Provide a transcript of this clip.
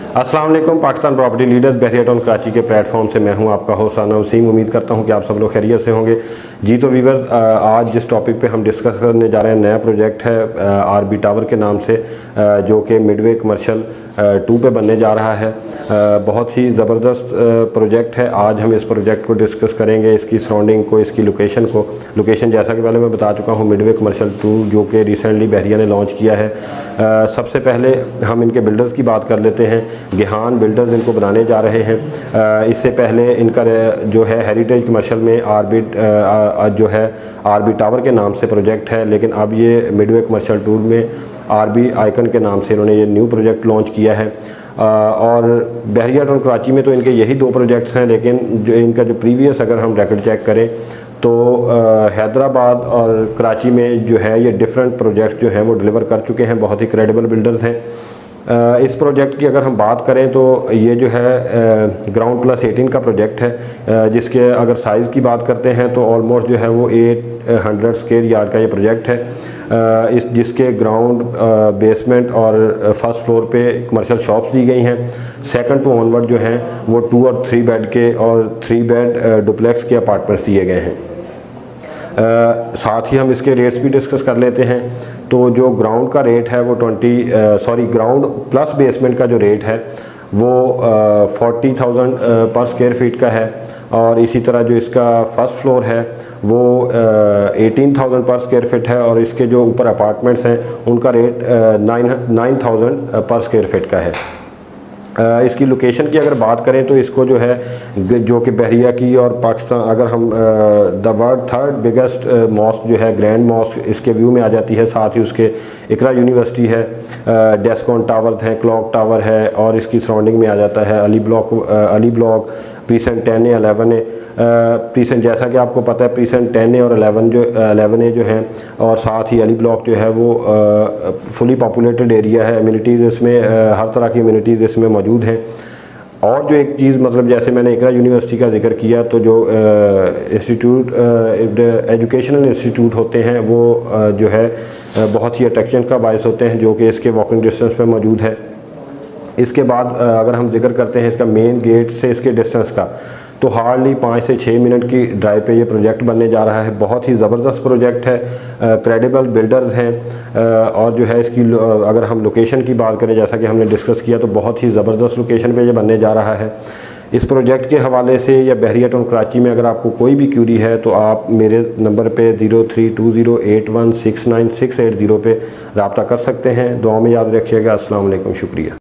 अस्सलाम वालेकुम। Pakistan property leaders Bahria Town Karachi के प्लेटफॉर्म से मैं हूं आपका होस्ट राना वसीम। उम्मीद करता हूं कि आप सब लोग खैरियत से होंगे। जी तो वीवर, आज जिस टॉपिक पे हम डिस्कस करने जा रहे हैं, नया प्रोजेक्ट है आरबी टावर के नाम से, जो कि मिडवे कमर्शियल 2 पे बनने जा रहा है। बहुत ही ज़बरदस्त प्रोजेक्ट है। आज हम इस प्रोजेक्ट को डिस्कस करेंगे, इसकी सराउंडिंग को, इसकी लोकेशन जैसा कि पहले मैं बता चुका हूँ, मिडवे कमर्शियल 2 जो कि रिसेंटली बहरिया ने लॉन्च किया है। सबसे पहले हम इनके बिल्डर्स की बात कर लेते हैं। गिहान बिल्डर्स इनको बनाने जा रहे हैं। इससे पहले इनका जो है हेरिटेज कमर्शियल में आरबी टावर के नाम से प्रोजेक्ट है, लेकिन अब ये मिडवे कमर्शियल 2 में आरबी आइकन के नाम से इन्होंने ये न्यू प्रोजेक्ट लॉन्च किया है। और बहरिया टाउन कराची में तो इनके यही 2 प्रोजेक्ट्स हैं, लेकिन जो इनका जो प्रीवियस अगर हम रिकॉर्ड चेक करें तो हैदराबाद और कराची में जो है ये डिफरेंट प्रोजेक्ट जो हैं वो डिलीवर कर चुके हैं। बहुत ही क्रेडिबल बिल्डर्स हैं। इस प्रोजेक्ट की अगर हम बात करें तो ये जो है ग्राउंड प्लस 18 का प्रोजेक्ट है, जिसके अगर साइज़ की बात करते हैं तो ऑलमोस्ट जो है वो 800 स्क्वायर यार्ड का ये प्रोजेक्ट है। जिसके ग्राउंड, बेसमेंट और फर्स्ट फ्लोर पे कमर्शियल शॉप्स दी गई हैं। सेकंड टू ऑनवर्ड जो हैं वो 2 और 3 बेड के और 3 बेड डुप्लेक्स के अपार्टमेंट्स दिए गए हैं। साथ ही हम इसके रेट्स भी डिस्कस कर लेते हैं। तो जो ग्राउंड का रेट है वो ग्राउंड प्लस बेसमेंट का जो रेट है वो 40,000 पर स्क्वायर फीट का है, और इसी तरह जो इसका फर्स्ट फ्लोर है वो 18,000 पर स्क्वायर फीट है, और इसके जो ऊपर अपार्टमेंट्स हैं उनका रेट 9,000 पर स्क्वायर फीट का है। इसकी लोकेशन की अगर बात करें तो इसको जो है जो कि बहरिया की और पाकिस्तान, अगर हम the world 3rd biggest mask जो है ग्रैंड मॉस्क इसके व्यू में आ जाती है। साथ ही उसके इकरा यूनिवर्सिटी है, डेस्कॉन टावर्स हैं, क्लॉक टावर है, और इसकी सराउंडिंग में आ जाता है Ali block, precinct 10A 11A। Precinct जैसा कि आपको पता है प्रीसेंट 10A और 11A जो हैं, और साथ ही अली ब्लॉक जो है वो फुली पॉपुलेटेड एरिया है। एमिनिटीज़ इसमें हर तरह की एमिनिटीज़ इसमें मौजूद हैं। और जो एक चीज़, मतलब जैसे मैंने इकरा यूनिवर्सिटी का जिक्र किया, तो जो इंस्टीट्यूट एजुकेशनल इंस्टीट्यूट होते हैं वो जो है बहुत ही अट्रैक्शन का बायस होते हैं, जो कि इसके वॉकिंग डिस्टेंस पे मौजूद है। इसके बाद अगर हम जिक्र करते हैं इसका मेन गेट से इसके डिस्टेंस का, तो हार्डली 5 से 6 मिनट की ड्राइव पे ये प्रोजेक्ट बनने जा रहा है। बहुत ही ज़बरदस्त प्रोजेक्ट है, क्रेडिबल बिल्डर्स हैं। और जो है इसकी अगर हम लोकेशन की बात करें, जैसा कि हमने डिस्कस किया, तो बहुत ही ज़बरदस्त लोकेशन पे ये बनने जा रहा है। इस प्रोजेक्ट के हवाले से या बहरिया टाउन कराची में अगर आपको कोई भी क्यूरी है तो आप मेरे नंबर पे 0320816960 पे रब्ता कर सकते हैं। दुआ में याद रखिएगा। अस्सलाम वालेकुम, शुक्रिया।